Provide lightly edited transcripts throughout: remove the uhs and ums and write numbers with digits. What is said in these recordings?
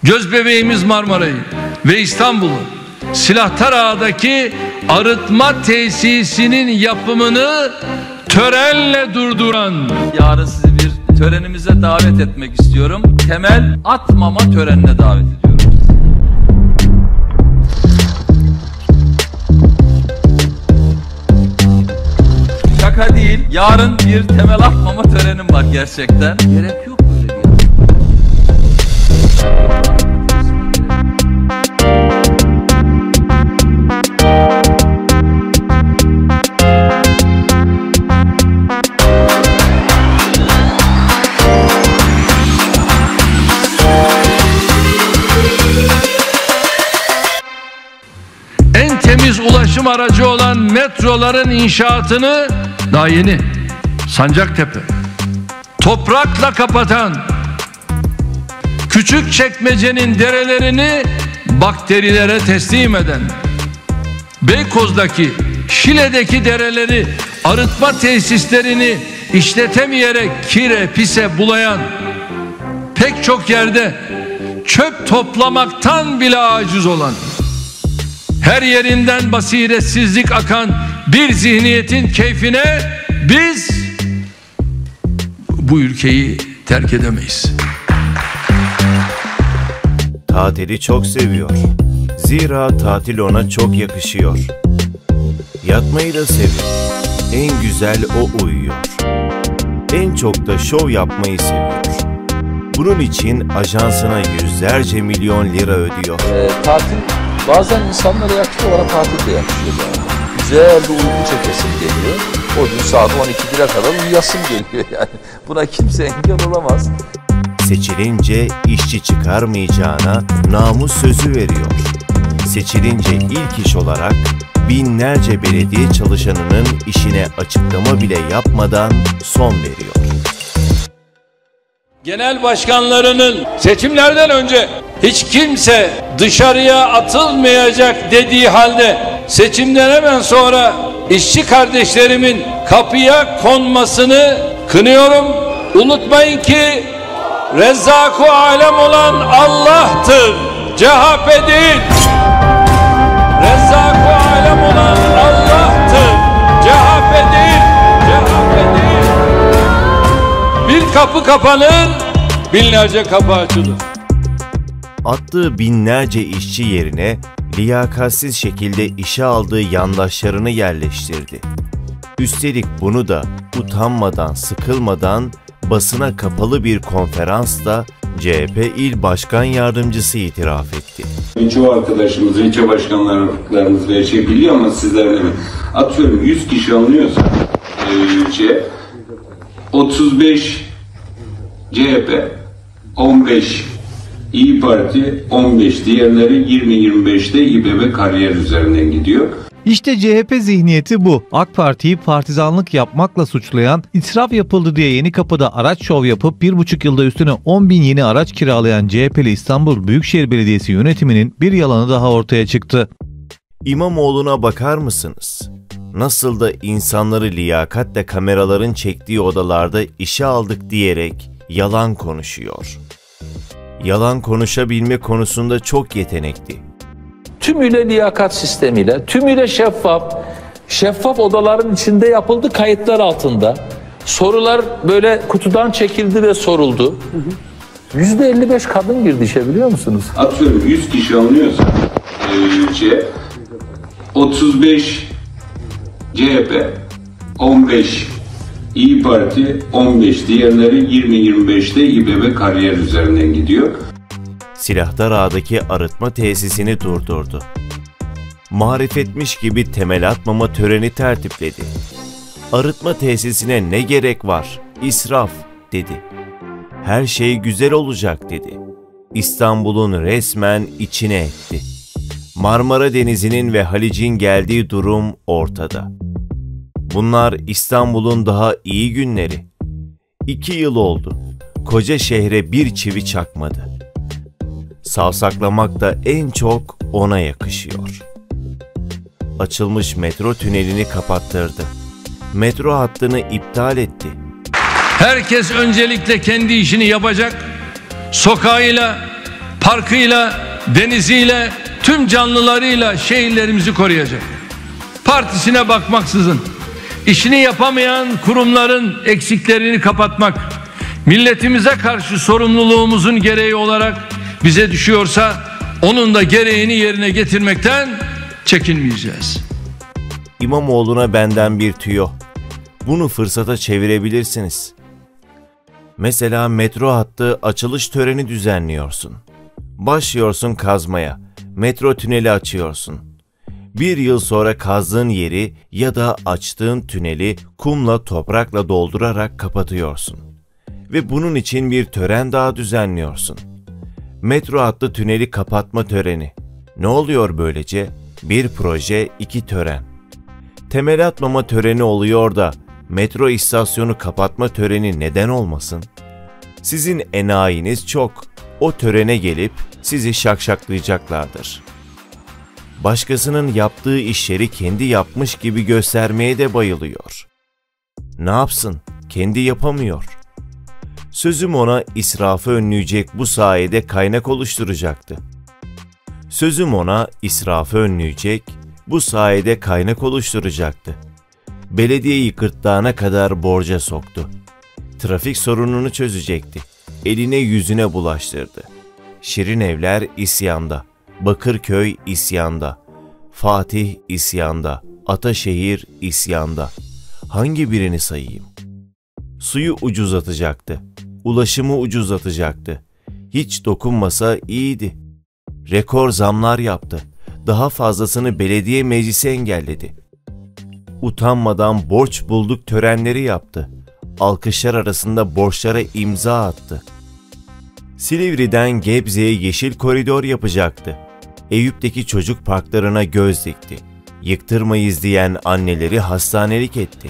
Gözbebeğimiz Marmara'yı ve İstanbul'u Silahtar Ağa'daki arıtma tesisinin yapımını törenle durduran. Yarın sizi bir törenimize davet etmek istiyorum. Temel atmama törenine davet ediyorum. Şaka değil. Yarın bir temel atmama törenim var gerçekten. Gerek yok böyle bir. En temiz ulaşım aracı olan metroların inşaatını daha yeni Sancaktepe toprakla kapatan, Küçükçekmece'nin derelerini bakterilere teslim eden, Beykoz'daki, Şile'deki dereleri arıtma tesislerini işletemeyerek kire pise bulayan, pek çok yerde çöp toplamaktan bile aciz olan, her yerinden basiretsizlik akan bir zihniyetin keyfine biz bu ülkeyi terk edemeyiz. Tatili çok seviyor. Zira tatil ona çok yakışıyor. Yatmayı da seviyor. En güzel o uyuyor. En çok da şov yapmayı seviyor. Bunun için ajansına yüzlerce milyon lira ödüyor. Tatil bazen insanlara yakışıyor, bana tatil de yakışıyor. Güzel bir uyku çekesim geliyor. O gün saat 12'ye kadar uyuyasım geliyor yani. Buna kimse engel olamaz. Seçilince işçi çıkarmayacağına namus sözü veriyor. Seçilince ilk iş olarak binlerce belediye çalışanının işine açıklama bile yapmadan son veriyor. Genel başkanlarının seçimlerden önce hiç kimse dışarıya atılmayacak dediği halde seçimden hemen sonra işçi kardeşlerimin kapıya konmasını kınıyorum. Unutmayın ki Rezzak-ı Alem olan Allah'tır, CHP değil. Rezzak-ı Alem olan Allah'tır, CHP değil. CHP değil. Bir kapı kapanır, binlerce kapı açılır. Attığı binlerce işçi yerine liyakatsiz şekilde işe aldığı yandaşlarını yerleştirdi. Üstelik bunu da utanmadan, sıkılmadan basına kapalı bir konferansla CHP İl Başkan Yardımcısı itiraf etti. Çoğu arkadaşımız, ilçe başkanlarımız ve biliyor ama sizler de mi? Atıyorum 100 kişi alınıyorsa ilçe, 35 CHP, 15 İyi Parti, 15 diğerleri 20-25'te İBB kariyer üzerinden gidiyor. İşte CHP zihniyeti bu. AK Parti'yi partizanlık yapmakla suçlayan, israf yapıldı diye Yenikapı'da araç şov yapıp 1,5 yılda üstüne 10.000 yeni araç kiralayan CHP'li İstanbul Büyükşehir Belediyesi yönetiminin bir yalanı daha ortaya çıktı. İmamoğlu'na bakar mısınız? Nasıl da insanları liyakatle kameraların çektiği odalarda işe aldık diyerek yalan konuşuyor. Yalan konuşabilme konusunda çok yetenekli. Tümüyle liyakat sistemiyle, tümüyle şeffaf odaların içinde yapıldı, kayıtlar altında. Sorular böyle kutudan çekildi ve soruldu. %55 kadın girdi işe, biliyor musunuz? Atıyorum 100 kişi alınıyorsa ilçe, 35 CHP, 15 İyi Parti, 15 diğerleri 20-25'te İBB kariyer üzerinden gidiyor. Silahtar Ağa'daki arıtma tesisini durdurdu. Marifetmiş gibi temel atmama töreni tertipledi. Arıtma tesisine ne gerek var? İsraf dedi. Her şey güzel olacak dedi. İstanbul'un resmen içine etti. Marmara Denizi'nin ve Halic'in geldiği durum ortada. Bunlar İstanbul'un daha iyi günleri. 2 yıl oldu. Koca şehre bir çivi çakmadı. Savsaklamak da en çok ona yakışıyor. Açılmış metro tünelini kapattırdı. Metro hattını iptal etti. Herkes öncelikle kendi işini yapacak, sokağıyla, Parkıyla, deniziyle, tüm canlılarıyla şehirlerimizi koruyacak. Partisine bakmaksızın işini yapamayan kurumların eksiklerini kapatmak, milletimize karşı sorumluluğumuzun gereği olarak bize düşüyorsa onun da gereğini yerine getirmekten çekinmeyeceğiz. İmamoğlu'na benden bir tüyo. Bunu fırsata çevirebilirsiniz. Mesela metro hattı açılış töreni düzenliyorsun. Başlıyorsun kazmaya, metro tüneli açıyorsun. Bir yıl sonra kazdığın yeri ya da açtığın tüneli kumla toprakla doldurarak kapatıyorsun. Ve bunun için bir tören daha düzenliyorsun. Metro hattı tüneli kapatma töreni. Ne oluyor böylece? Bir proje, iki tören. Temel atmama töreni oluyor da metro istasyonu kapatma töreni neden olmasın? Sizin enayiniz çok. O törene gelip sizi şakşaklayacaklardır. Başkasının yaptığı işleri kendi yapmış gibi göstermeye de bayılıyor. Ne yapsın? Kendi yapamıyor. Sözüm ona israfı önleyecek bu sayede kaynak oluşturacaktı. Sözüm ona israfı önleyecek bu sayede kaynak oluşturacaktı. Belediyeyi gırtlağına kadar borca soktu. Trafik sorununu çözecekti. Eline yüzüne bulaştırdı. Şirinevler isyanda. Bakırköy isyanda. Fatih isyanda. Ataşehir isyanda. Hangi birini sayayım? Suyu ucuzlatacaktı. Ulaşımı ucuzlatacaktı. Hiç dokunmasa iyiydi. Rekor zamlar yaptı. Daha fazlasını belediye meclisi engelledi. Utanmadan borç bulduk törenleri yaptı. Alkışlar arasında borçlara imza attı. Silivri'den Gebze'ye yeşil koridor yapacaktı. Eyüp'teki çocuk parklarına göz dikti. Yıktırmayız diyen anneleri hastanelik etti.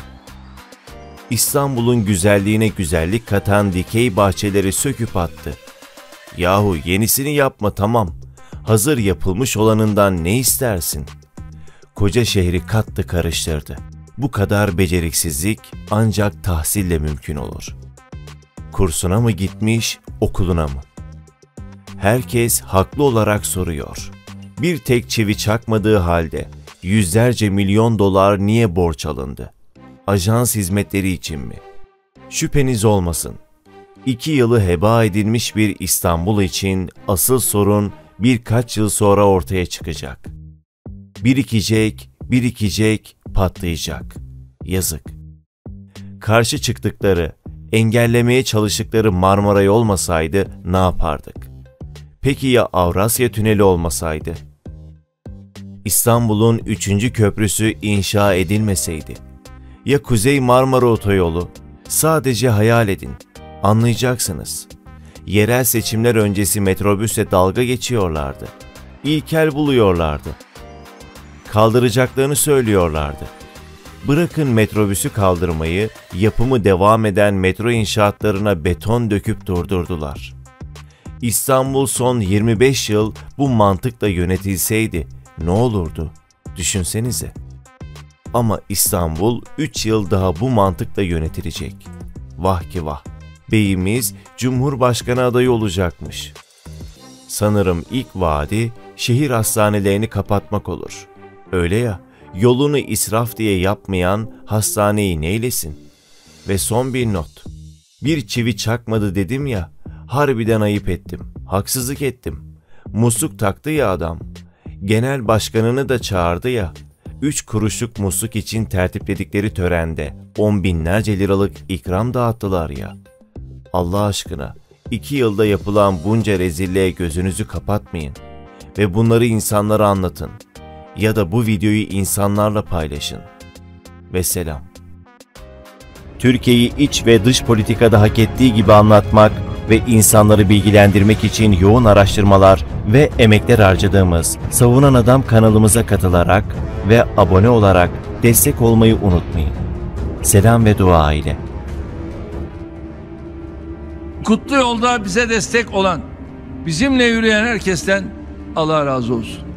İstanbul'un güzelliğine güzellik katan dikey bahçeleri söküp attı. Yahu yenisini yapma tamam. Hazır yapılmış olanından ne istersin? Koca şehri kattı karıştırdı. Bu kadar beceriksizlik ancak tahsille mümkün olur. Kursuna mı gitmiş, okuluna mı? Herkes haklı olarak soruyor. Bir tek çivi çakmadığı halde yüzlerce milyon dolar niye borç alındı? Ajans hizmetleri için mi? Şüpheniz olmasın. 2 yılı heba edilmiş bir İstanbul için asıl sorun birkaç yıl sonra ortaya çıkacak. Birikecek, patlayacak. Yazık. Karşı çıktıkları, engellemeye çalıştıkları Marmaray olmasaydı ne yapardık? Peki ya Avrasya Tüneli olmasaydı? İstanbul'un 3. köprüsü inşa edilmeseydi? Ya Kuzey Marmara Otoyolu? Sadece hayal edin, anlayacaksınız. Yerel seçimler öncesi metrobüsle dalga geçiyorlardı. İlkel buluyorlardı. Kaldıracaklarını söylüyorlardı. Bırakın metrobüsü kaldırmayı, yapımı devam eden metro inşaatlarına beton döküp durdurdular. İstanbul son 25 yıl bu mantıkla yönetilseydi ne olurdu? Düşünsenize. Ama İstanbul 3 yıl daha bu mantıkla yönetilecek. Vah ki vah. Beyimiz Cumhurbaşkanı adayı olacakmış. Sanırım ilk vaadi şehir hastanelerini kapatmak olur. Öyle ya, yolunu israf diye yapmayan hastaneyi neylesin? Ve son bir not. Bir çivi çakmadı dedim ya, harbiden ayıp ettim, haksızlık ettim. Musluk taktı ya adam. Genel başkanını da çağırdı ya. 3 kuruşluk musluk için tertipledikleri törende 10 binlerce liralık ikram dağıttılar ya. Allah aşkına 2 yılda yapılan bunca rezilliğe gözünüzü kapatmayın ve bunları insanlara anlatın ya da bu videoyu insanlarla paylaşın. Ve selam. Türkiye'yi iç ve dış politikada hak ettiği gibi anlatmak ve insanları bilgilendirmek için yoğun araştırmalar ve emekler harcadığımız Savunan Adam kanalımıza katılarak ve abone olarak destek olmayı unutmayın. Selam ve dua ile. Kutlu yolda bize destek olan, bizimle yürüyen herkesten Allah razı olsun.